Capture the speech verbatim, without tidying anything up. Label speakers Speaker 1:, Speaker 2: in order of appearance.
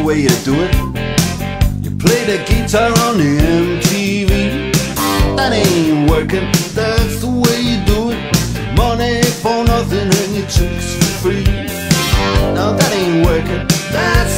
Speaker 1: way you do it. You play the guitar on the M T V. That ain't working, that's the way you do it. Money for nothing and your chicks for free. Now that ain't working, that's